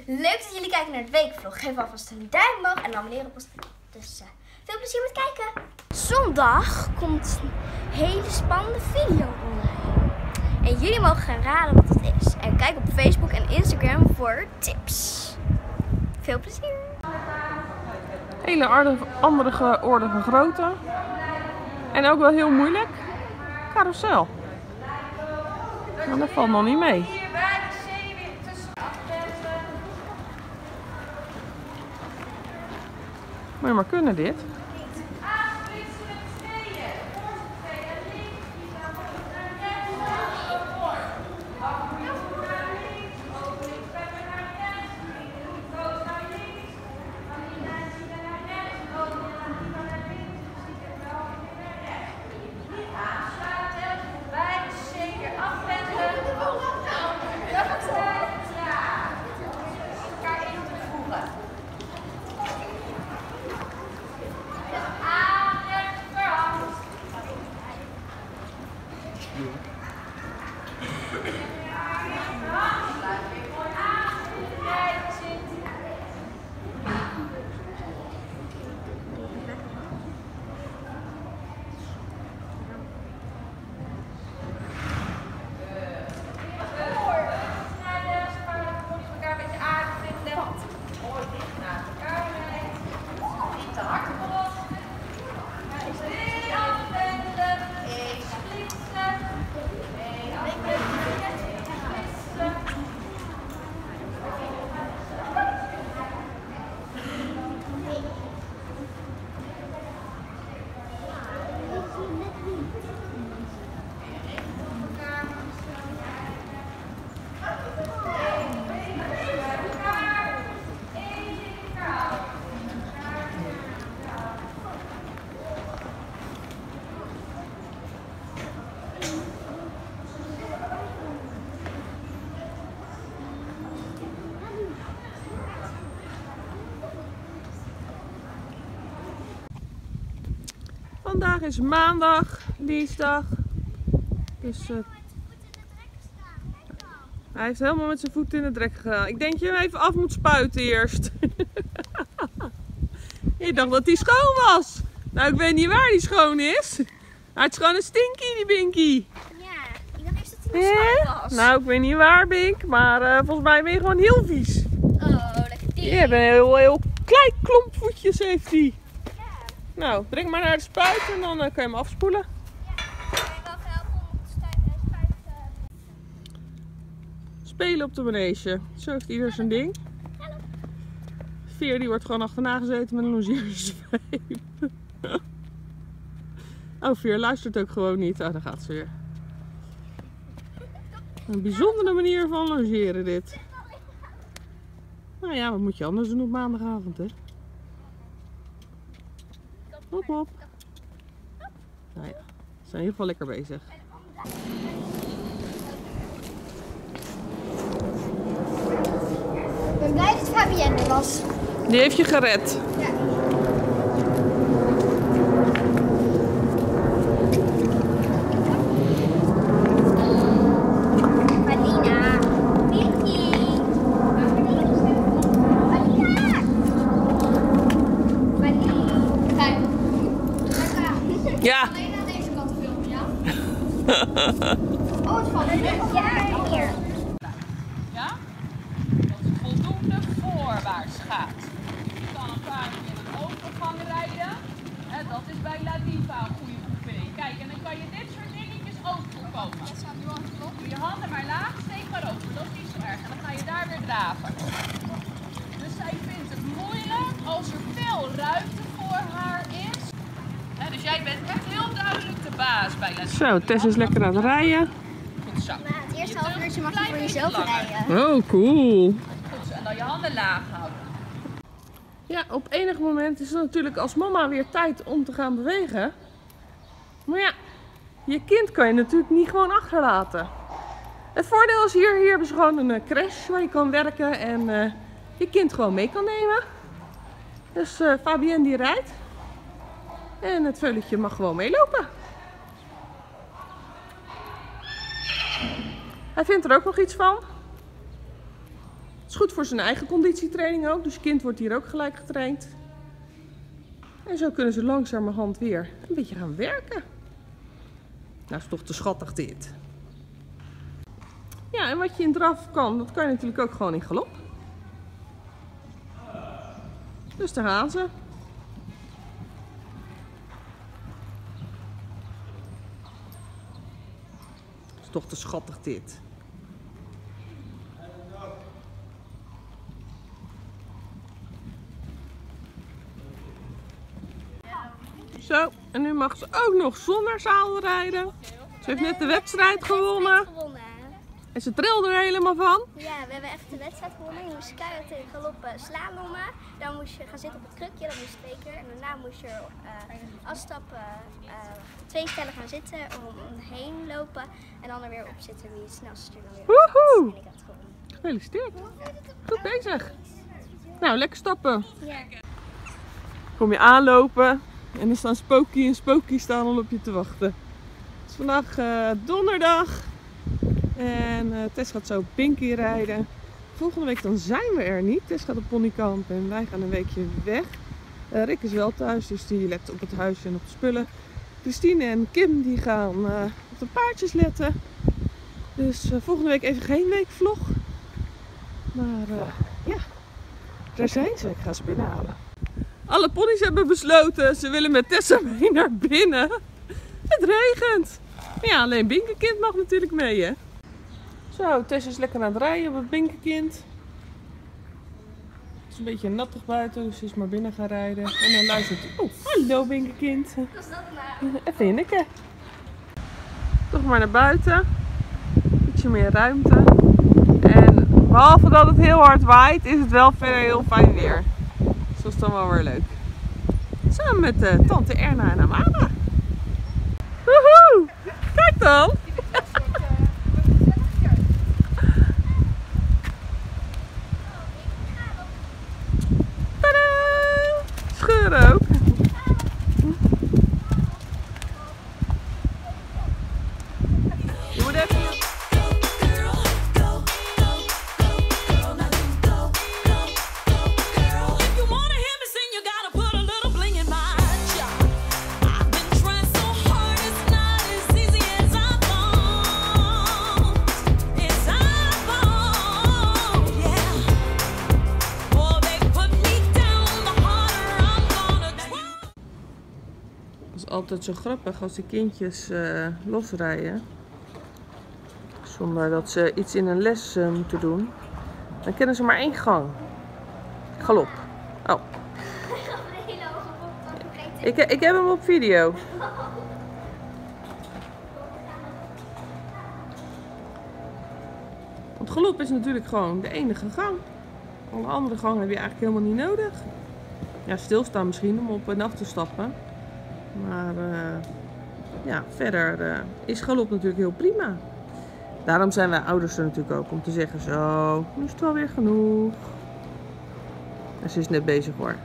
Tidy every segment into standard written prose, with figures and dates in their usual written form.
Leuk dat jullie kijken naar de weekvlog. Geef alvast een duim omhoog en abonneer op ons. Dus veel plezier met kijken. Zondag komt een hele spannende video online. En jullie mogen gaan raden wat het is. En kijk op Facebook en Instagram voor tips. Veel plezier. Hele andere orde van grootte. En ook wel heel moeilijk. Carousel. Maar dat valt nog niet mee. Moet je maar kunnen dit. Vandaag is maandag, dinsdag. Dus hij heeft helemaal met zijn voeten in de drek gegaan. Ik denk dat je hem even af moet spuiten eerst. Ik dacht dat hij schoon was. Nou, ik weet niet waar hij schoon is. Hij is gewoon een stinky, die Binky. Ja, ik dacht eerst dat hij nog schoon was. Nou, ik weet niet waar, Bink. Maar volgens mij ben je gewoon heel vies. Oh, lekker diep. Je hebt een heel klein klomp voetjes, heeft hij. Nou, breng maar naar de spuit en dan kan je hem afspoelen. Ja, ik kan wel helpen om de spuit Spelen op de manege. Zo heeft ieder zijn ding. Veer die wordt gewoon achterna gezeten met een longeerzweep. Oh, Veer luistert ook gewoon niet. Oh, daar gaat ze weer. Een bijzondere manier van logeren dit. Nou ja, wat moet je anders doen op maandagavond, hè? Hop, hop. Nou ja, ze zijn in ieder geval lekker bezig. Ik ben blij dat Fabienne er was. Die heeft je gered. Ja. Malina. Binky. Malina. Malina. Kijk. Ja. Alleen aan deze kant filmen, ja? Oh, het valt er net op. Ja, hier. Ja? Dat het voldoende voorwaarts gaat. Je kan elkaar in een overgang rijden. En dat is bij La Diva een goede coupé. Kijk, en dan kan je dit soort dingetjes ook voorkomen. Doe je handen maar laag, steek maar over. Dat is niet zo erg. En dan ga je daar weer draven. Dus zij vindt het moeilijk als er veel ruimte voor haar is. Dus jij bent echt heel duidelijk de baas bij La Diva. Zo, Tess is lekker aan het rijden. Goed zo. Maar het eerste half uurtje mag je voor jezelf rijden. Oh, cool. Goed zo. En dan je handen laag houden. Ja, op enig moment is het natuurlijk als mama weer tijd om te gaan bewegen. Maar ja, je kind kan je natuurlijk niet gewoon achterlaten. Het voordeel is hier hebben ze gewoon een crash waar je kan werken en je kind gewoon mee kan nemen. Dus Fabienne die rijdt. En het veulentje mag gewoon meelopen. Hij vindt er ook nog iets van. is goed voor zijn eigen conditietraining ook. Dus je kind wordt hier ook gelijk getraind. En zo kunnen ze langzamerhand weer een beetje gaan werken. Nou, is toch te schattig dit. Ja, en wat je in draf kan, dat kan je natuurlijk ook gewoon in galop. Dus daar gaan ze. Is toch te schattig dit. Zo, en nu mag ze ook nog zonder zadel rijden. Ze heeft net de wedstrijd gewonnen. En ze trilde er helemaal van. Ja, we hebben echt de wedstrijd gewonnen. Je moest keihard in galop slalommen. Dan moest je gaan zitten op het krukje, dat moest 2 keer. En daarna moest je afstappen, 2 stellen gaan zitten, omheen lopen. En dan er weer op zitten wie het snelste dan weer Woehoe! en ik had gewonnen. Gefeliciteerd. Goed bezig. Nou, lekker stappen. Ja. Kom je aanlopen en er staan Spooky en Spooky staan al op je te wachten. Het is vandaag donderdag. En Tess gaat zo Binky rijden. Volgende week dan zijn we er niet. Tess gaat op ponykamp en wij gaan een weekje weg. Rick is wel thuis, dus die let op het huisje en op de spullen. Christine en Kim die gaan op de paardjes letten. Dus volgende week even geen weekvlog. Maar ja, daar zijn ze. Ik ga ze binnenhalen. Alle ponies hebben besloten, ze willen met Tessa mee naar binnen. Het regent. Ja, alleen Binkenkind mag natuurlijk mee, hè. Zo, Tess is lekker aan het rijden op het Binkenkind. Het is een beetje nattig buiten, dus ze is maar binnen gaan rijden. En dan luistert hij. Oh, hallo Binkenkind. Wat is dat nou? Even hinniken. Toch maar naar buiten. Ietsje meer ruimte. En behalve dat het heel hard waait, is het wel verder heel fijn weer. Dus dat is dan wel weer leuk. Samen met tante Erna en Amara. Woehoe! Kijk dan! Tadaa! Scheuren ook. Je moet even... Het is altijd zo grappig als die kindjes losrijden. Zonder dat ze iets in een les moeten doen. Dan kennen ze maar 1 gang. Galop. Oh. Ik heb hem op video. Want galop is natuurlijk gewoon de enige gang. Alle andere gang heb je eigenlijk helemaal niet nodig. Ja, stilstaan misschien om op en af te stappen. Maar ja, verder is galop natuurlijk heel prima. Daarom zijn wij ouders er natuurlijk ook om te zeggen zo, nu is het wel weer genoeg. En ze is net bezig hoor.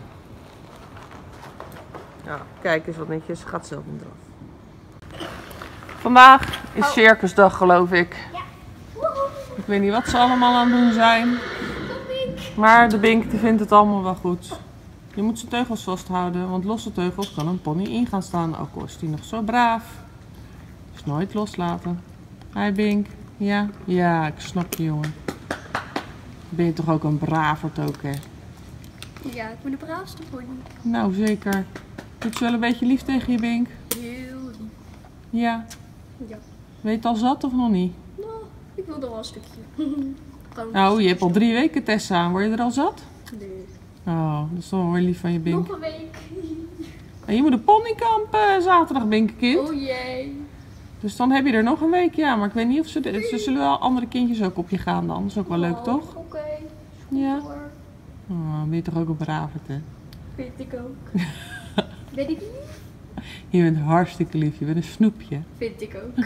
Ja, kijk eens wat netjes, ze gaat zelf in draf. Vandaag is circusdag geloof ik. Ja. Ik weet niet wat ze allemaal aan het doen zijn. Maar de Bink die vindt het allemaal wel goed. Je moet zijn teugels vasthouden, want losse teugels kan een pony in gaan staan, ook al is die nog zo braaf. Dus nooit loslaten. Hi Bink. Ja? Ja, ik snap je jongen. Ben je toch ook een braverd ook hè? Ja, ik ben de braafste pony. Nou zeker. Doet ze wel een beetje lief tegen je Bink? Heel lief. Ja. Ja. Weet je het al zat of nog niet? Nou, ik wil nog wel een stukje. Nou, je hebt al 3 weken Tessa aan. Word je er al zat? Nee. Oh, dat is toch wel weer lief van je Bink. Nog een week. En je moet een ponykamp zaterdag Binkenkind. Oh jee. Dus dan heb je er nog een week, ja. Maar ik weet niet of ze zullen wel andere kindjes ook op je gaan dan. Dat is ook wel leuk, toch? Oké. Ja. Hoor. Oh, ben je toch ook een braverd, hè? Vind ik ook. Ben ik niet? Je bent hartstikke lief. Je bent een snoepje. Vind ik ook.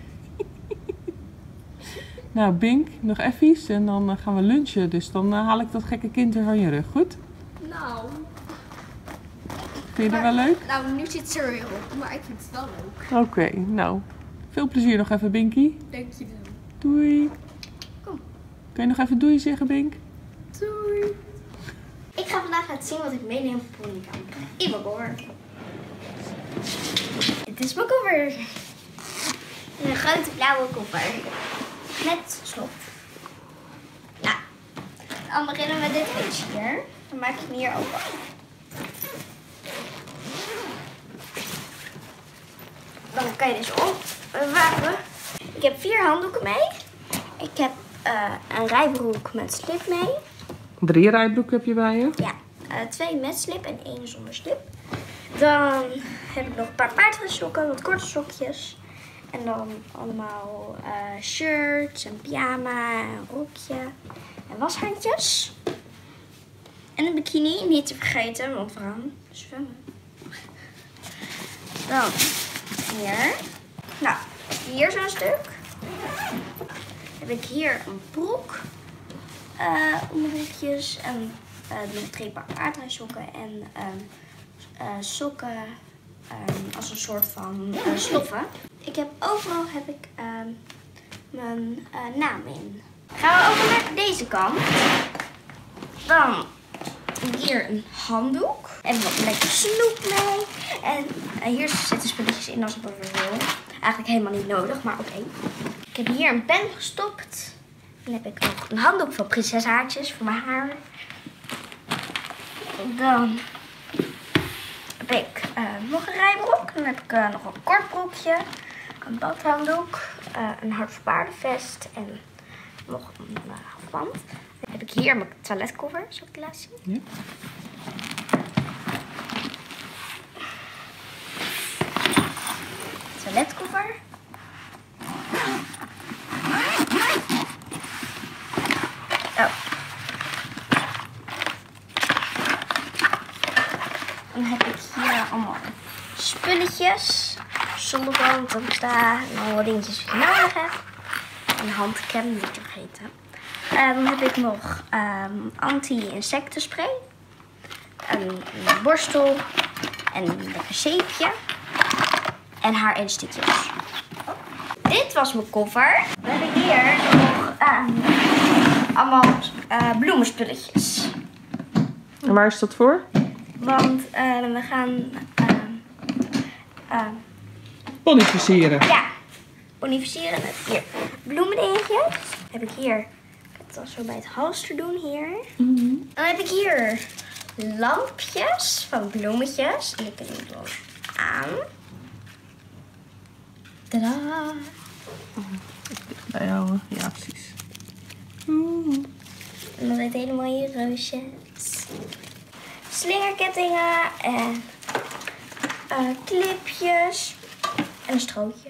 Nou, Bink, nog even en dan gaan we lunchen. Dus dan haal ik dat gekke kind er van je rug, goed? Nou. Vind je dat wel leuk? Nou, nu zit ze er weer op, maar ik vind het wel leuk. Oké, nou. Veel plezier nog even, Binky. Dankjewel. Doei. Kom. Kan je nog even doei zeggen, Bink? Doei. Ik ga vandaag laten zien wat ik meeneem voor ponykamp. In mijn koffer. Dit is mijn koffer. Een grote blauwe koffer. Met slot. Nou, dan beginnen we met dit eentje hier. Dan maak ik hem hier open. Dan kan je deze opwapen. Ik heb 4 handdoeken mee. Ik heb een rijbroek met slip mee. 3 rijbroeken heb je bij je? Ja, 2 met slip en 1 zonder slip. Dan heb ik nog een paar paardrijsokken, wat korte sokjes. En dan allemaal shirts, een pyjama, een rokje en washandjes. En een bikini, niet te vergeten, want we gaan zwemmen. Dan hier. Nou, hier zo'n stuk. Heb ik hier een broek. Onderbroekjes en nog 2 paar paardrijsokken en sokken als een soort van sloffen. Ik heb overal mijn naam in. Gaan we over naar deze kant. Dan hier een handdoek. En wat lekker snoep mee. En hier zitten spulletjes in als ik er wil. Eigenlijk helemaal niet nodig, maar oké. Ik heb hier een pen gestopt. Dan heb ik nog een handdoek van prinseshaartjes voor mijn haar. Dan heb ik nog een rijbroek. Dan heb ik nog een kort broekje. Een badhanddoek. Een hart voor paardenvest. En nog een halfband. Dan heb ik hier mijn toiletkoffer. Zal ik het laten zien? Ja. Toiletkoffer. Oh. Dan heb ik hier allemaal spulletjes. Zonneband, en alle dingetjes die ik nodig heb. Een handcrème, niet te vergeten. Dan heb ik nog anti-insectenspray. Een borstel. En een lekker zeepje. En haar en stukjes. Dit was mijn koffer. Dan heb ik hier nog allemaal bloemenspulletjes. En waar is dat voor? Want we gaan Ponyversieren. ja, bonificeren met hier bloemendingetjes. Heb ik hier, ik heb het al zo bij het halster doen hier. Dan heb ik hier lampjes van bloemetjes. En ik doe het dan aan. Tadaa! Bij jou, ja precies. En dan dit hele mooie roosjes. Slingerkettingen en clipjes. En een strootje.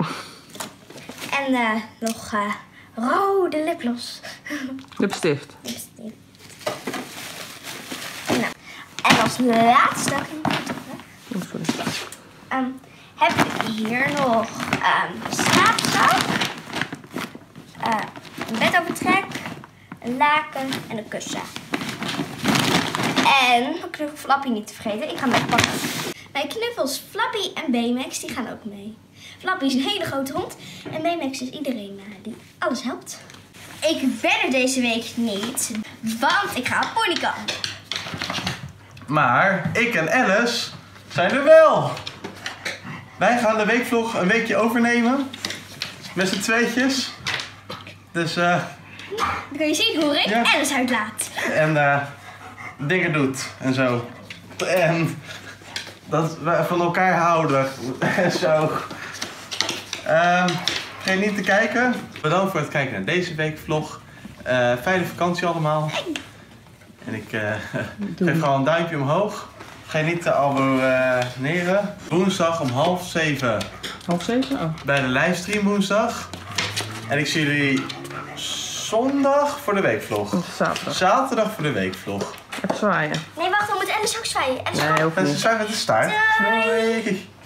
En nog rode lipgloss. Lipstift. Lipstift. Nou, en als laatste Oh, sorry. heb ik hier nog een slaapzak. Een bedovertrek. Een laken en een kussen. En mijn knuffel Flappy niet te vergeten. Ik ga hem pakken. Mijn knuffels Flappy en Baymax die gaan ook mee. Flappy is een hele grote hond. En Baymax is iedereen die alles helpt. Ik ben er deze week niet. Want ik ga op ponykamp. Maar ik en Alice zijn er wel. Wij gaan de weekvlog een weekje overnemen. Met z'n tweetjes. Dus Dan kun je zien hoe ik Alice uitlaat. en dingen doet en zo. En dat we van elkaar houden en zo. Vergeet niet te kijken. Bedankt voor het kijken naar deze weekvlog. Fijne vakantie allemaal. En ik geef gewoon een duimpje omhoog. Vergeet niet te abonneren. Woensdag om 6:30. 6:30? Oh. Bij de livestream woensdag. En ik zie jullie zondag voor de weekvlog. Zaterdag. Zaterdag voor de weekvlog. Even zwaaien. Nee, wacht, dan moet Alice ook zwaaien. Alice, Nee, hoeft En ze niet. zijn met de staart. Doei. Doei.